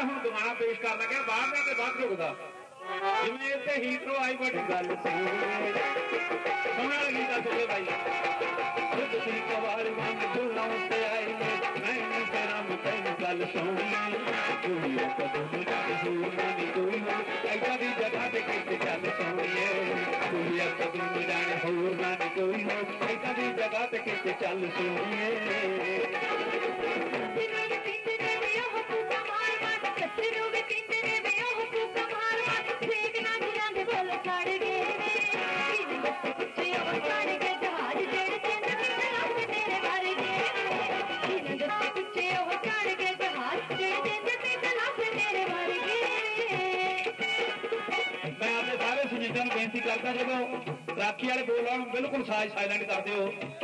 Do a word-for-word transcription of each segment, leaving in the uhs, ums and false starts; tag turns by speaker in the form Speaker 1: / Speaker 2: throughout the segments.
Speaker 1: हूँ गाना पेश कर लगे बाहर जाके बाद रुकदा जिवें इत्थे हीटरो आई बड़ी गल सोहना गीत सुने भाई खुद सी कवाल वांग फुल्लां उत्ते आई मैनू तेरा मुतैन गल सोहनी कोई कदम होर नहीं कोई हो ऐसा दी जगह ते किते चल सोहणीए कोई कदम जाने होर नहीं कोई हो ऐसा दी जगह ते किते चल सोहणीए बेनती करता जो राखी वाले बोल बिल्कुल साज साइलेंट कर दो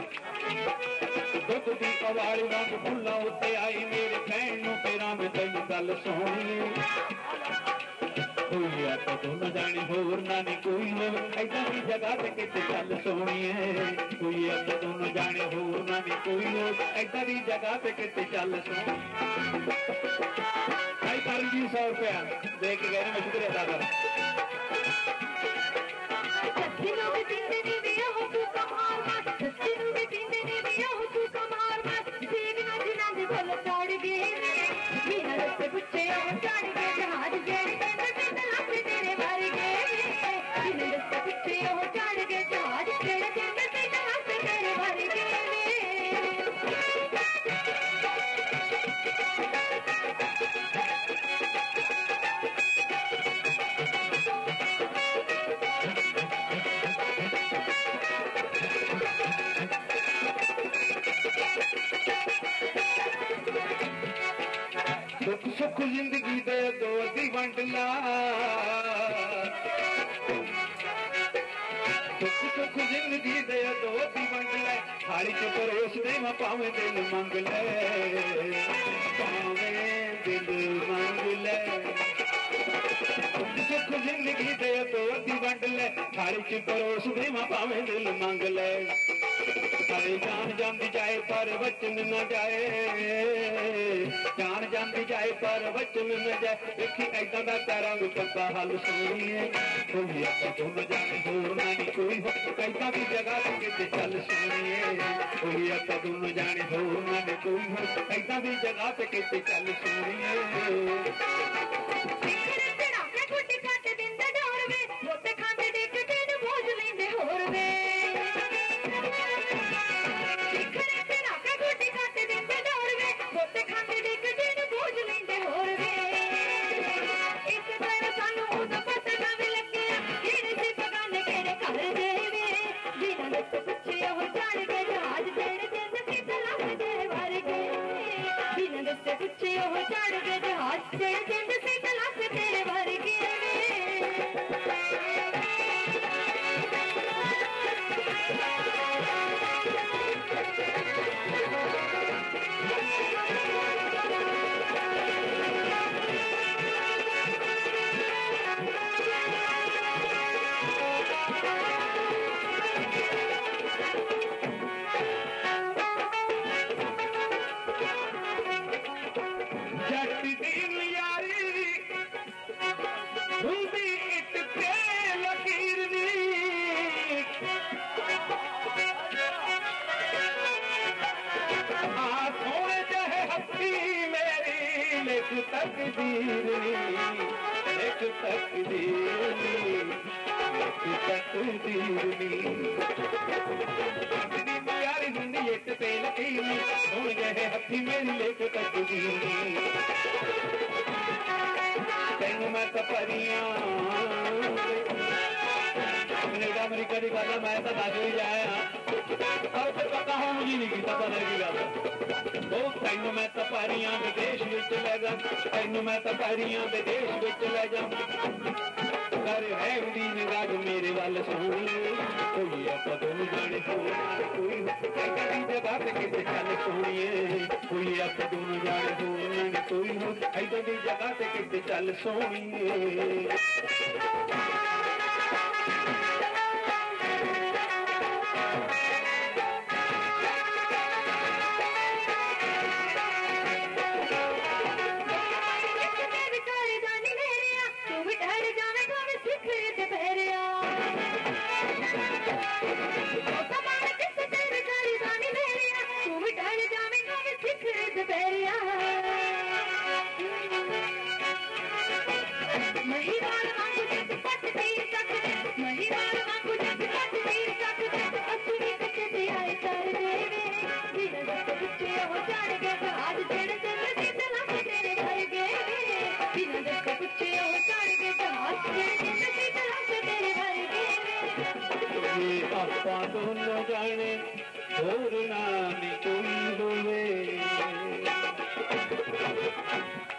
Speaker 1: दुख की कवाली वांग फुल्लां उत्ते आई मेरे भैन नूं तेरा मैं तेन गल सोहनी कोई कदों न जानी होर ना नी कोई हो ऐसा की जगह ते किते चल सोहणीए कोई कदों न जाने होर ना नी कोई हो ऐसा की जगह ते किते चल सोहणी भाई करण जी सौ रुपया दे के गए मैं शुक्रिया अदा कर दुख सुख जिंदगी दे दो दी वंड ला दुख सुख जिंदगी दे दो दी वंड ला थाली च परोस दे मैं पावे दिल मंग ले पावे दिल मंग ले दुख सुख जिंदगी दे दो दी वंड ले थाली च परोस दे मैं पावे दिल मंग ले सारी जान जाती जाए पर वचन न जाए जान जाती जाए पर वचन न जाए देखी ऐसा का तारा कदा हल सोहणीए कोई कदों न जाने होर ना नी कोई हो ऐसा की जगह किते चल सोहणीए कोई कदों न जाने होर ना नी कोई हो ऐसा की जगह किते चल सोहणीए हथी मेरी लेक तेन मैं तपरिया कनेडा अमरीका की गल मैं तो दस ही जाया पता हूँ मुझे नहीं किया पता की गल तेन मैं तपरिया विदेश ले जा तेन मैं तपरिया विदेश ले जा कर है निगाह मेरे वाल सोहनी कोई कदों जाने कोई जगह पे किते चल सोहणीए कोई कदों जाने होर कोई हो ऐसा की जगह पे किते चल सोहणीए
Speaker 2: ਦੁਪਹਿਰਿਆ ਮਹੀਵਾਲ ਵਾਂਗੂ ਜੱਟ ਪੱਟ ਤੀਰ ਸਕਦੇ ਮਹੀਵਾਲ ਵਾਂਗੂ ਜੱਟ ਪੱਟ ਤੀਰ ਸਕਦੇ ਅਸੂਰੀ ਕੱਚੇ ਤੇ ਆਏ ਕਰ ਦੇਵੇ ਬਿਨ ਦੱਸ ਪੁੱਛੇ ਉਹ ਜਾਣ ਕੇ ਅੱਜ ਜਿਹੜੇ ਚੰਨ ਦੇ ਤਲਾਕ ਤੇਰੇ ਘਰ ਗਏ ਬਿਨ ਦੱਸ ਪੁੱਛੇ ਉਹ ਜਾਣ ਕੇ ਅੱਜ ਜਿਹੜੇ ਚੰਨ ਦੇ ਤਲਾਕ ਤੇਰੇ ਘਰ ਗਏ
Speaker 1: ਇਹ ਆਪਾਂ ਦੋਨੋਂ ਜਾਣੇ ਹੋਰ ਨਾ ਨੀ ਕੋਈ ਹੋਵੇ